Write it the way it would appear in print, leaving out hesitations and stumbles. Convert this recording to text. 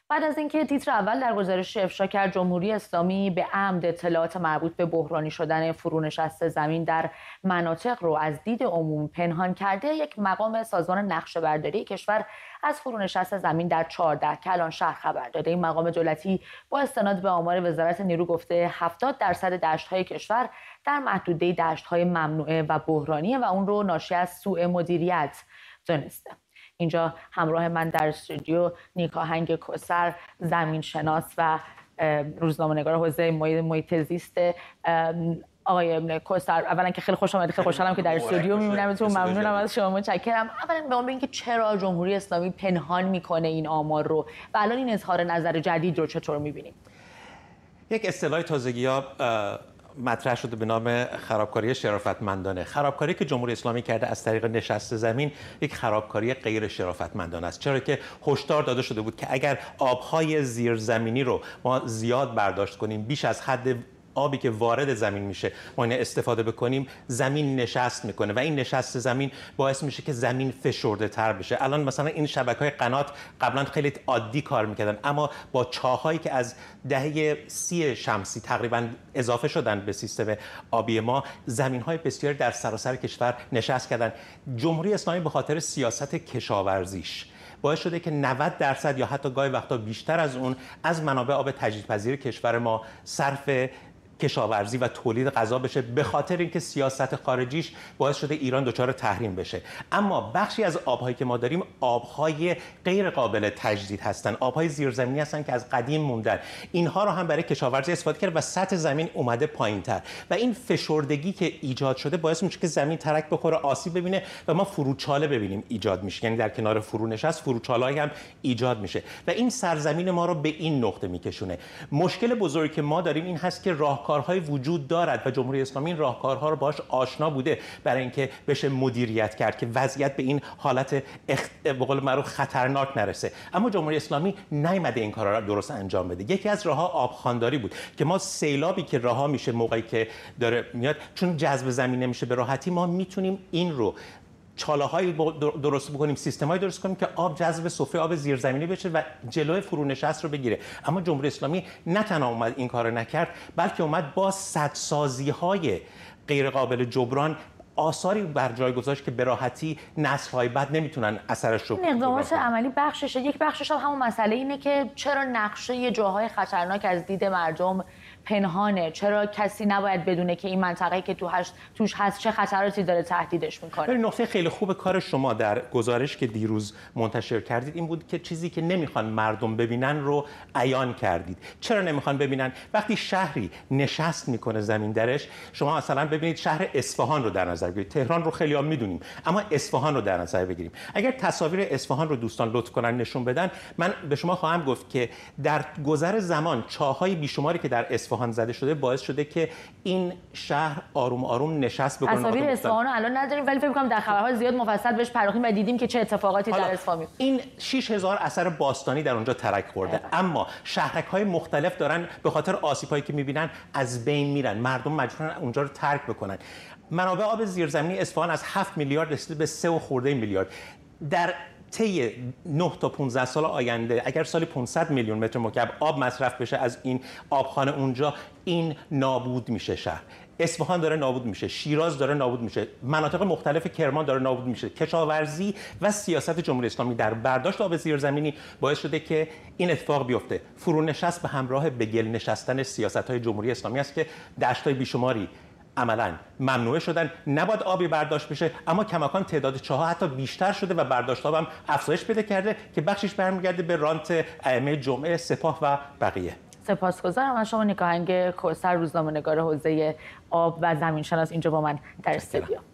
بعد از اینکه تیتر اول در گزارش افشا کرد جمهوری اسلامی به عمد اطلاعات مربوط به بحرانی شدن فرونشست زمین در مناطق رو از دید عموم پنهان کرده، یک مقام سازمان نقشه‌برداری کشور از فرونشست زمین در 14 کلان شهر خبر داده. این مقام دولتی با استناد به آمار وزارت نیرو گفته 70% دشت‌های کشور در محدوده دشت‌های ممنوعه و بحرانیه و اون رو ناشی از سوء مدیریت دونسته. اینجا همراه من در استودیو نیکاهنگ کوثر، زمینشناس و روزنامه‌نگار حوزه محیط زیست. آقای کوثر، اولا که خیلی خوش آمدید، خیلی خوشحالم که در استودیو می‌بینمتون. ممنونم از شما، متشکرم. اولا به اینکه چرا جمهوری اسلامی پنهان میکنه این آمار رو و الان این اظهار نظر جدید رو چطور می‌بینید؟ یک اصطلاح تازگی‌ها مطرح شده به نام خرابکاری شرافتمندانه. خرابکاری که جمهوری اسلامی کرده از طریق نشست زمین یک خرابکاری غیر شرافتمندانه است، چرا که هشدار داده شده بود که اگر آبهای زیرزمینی رو ما زیاد برداشت کنیم، بیش از حد آبی که وارد زمین میشه ما اینه استفاده بکنیم، زمین نشست میکنه و این نشست زمین باعث میشه که زمین فشرده تر بشه. الان مثلا این شبکه‌های قنات قبلا خیلی عادی کار میکردن، اما با چاهایی که از دهه 30 شمسی تقریبا اضافه شدن به سیستم آبی ما، زمین‌های بسیاری در سراسر کشور نشست کردن. جمهوری اسلامی به خاطر سیاست کشاورزیش باعث شده که 90% یا حتی گاهی وقتا بیشتر از اون از منابع آب تجدیدپذیر کشور ما صرف کشاورزی و تولید غذا بشه، به خاطر اینکه سیاست خارجیش باعث شده ایران دچار تحریم بشه. اما بخشی از آبهایی که ما داریم آبهای غیر قابل تجدید هستن، آبهای زیرزمینی هستن که از قدیم موندن. اینها رو هم برای کشاورزی استفاده کرد و سطح زمین اومده پایین‌تر و این فشردگی که ایجاد شده باعث میشه که زمین ترک بخوره، آسیب ببینه و ما فروچاله ببینیم ایجاد میشه. یعنی در کنار فرونشست فروچاله‌ای هم ایجاد میشه و این سرزمین ما رو به این نقطه میکشونه. مشکل بزرگی که ما داریم این هست که راهکارهای وجود دارد و جمهوری اسلامی این راهکارها رو باهاش آشنا بوده برای اینکه بشه مدیریت کرد که وضعیت به این حالت به قول معروف خطرناک نرسه. اما جمهوری اسلامی نیامده این کارا رو درست انجام بده. یکی از راه‌ها آبخوانداری بود که ما سیلابی که رها میشه موقعی که داره میاد، چون جذب زمین نمیشه به راحتی، ما میتونیم این رو چاله‌هایی درست بکنیم، سیستم‌هایی درست کنیم که آب جذب سفره آب زیرزمینی بشه و جلوی فرونشست رو بگیره. اما جمهوری اسلامی نه تنها اومد این کارو نکرد، بلکه اومد با سدسازی‌های غیر قابل جبران آثاری بر جای گذاشت که به راحتی نسل‌های بعد نمیتونن اثرش رو. اقدامات عملی بخششه. یک بخشش هم همون مسئله اینه که چرا نقشه یه جاهای خطرناک از دید مردم پنهانه، چرا کسی نباید بدونه که این منطقه‌ای که توش هست چه خطراتی داره تهدیدش میکنه. نکته خیلی خوب کار شما در گزارش که دیروز منتشر کردید این بود که چیزی که نمیخوان مردم ببینن رو عیان کردید. چرا نمیخوان ببینن؟ وقتی شهری نشست میکنه زمین درش، شما مثلا ببینید شهر اصفهان رو در نظر بگیرید. تهران رو خیلی‌ها میدونیم، اما اصفهان رو در نظر بگیریم. اگر تصاویر اصفهان رو دوستان لطف کنن نشون بدن، من به شما خواهم گفت که در گذر زمان چاه‌های بیشماری که در اصفهان زده شده باعث شده که این شهر آروم آروم نشست بکنه. تصاویر اصفهان رو الان نداریم، ولی فکر می‌کنم در خبرها زیاد مفصل بهش پرداختیم و دیدیم که چه اتفاقاتی در اصفهان میفته. این 6000 اثر باستانی در اونجا ترک خورده، اما شهرک‌های مختلف دارن به خاطر آسیب‌هایی که می‌بینن از بین میرن. مردم مجبورن اونجا رو ترک بکنن. منابع آب زیرزمینی اصفهان از 7 میلیارد رسیده به 3 و خورده میلیارد. در طی 9 تا 15 سال آینده اگر سالی 500 میلیون متر مکعب آب مصرف بشه از این آبخانه اونجا، این نابود میشه. شهر اصفهان داره نابود میشه، شیراز داره نابود میشه، مناطق مختلف کرمان داره نابود میشه. کشاورزی و سیاست جمهوری اسلامی در برداشت آب زیرزمینی باعث شده که این اتفاق بیفته. فرونشست به همراه به گل نشستن سیاست‌های جمهوری اسلامی است که دشت‌های بیشماری عملاً ممنوعه شدن، نباید آبی برداشت بشه، اما کماکان تعداد چاه‌ها حتی بیشتر شده و برداشت آب هم افزایش پیدا کرده که بخشش برمیگرده به رانت ائمه جمعه، سپاه و بقیه. سپاسگزارم از شما نیکاهنگ کوثر، روزنامه‌نگار حوزه آب و زمینشناس اینجا با من در استودیو.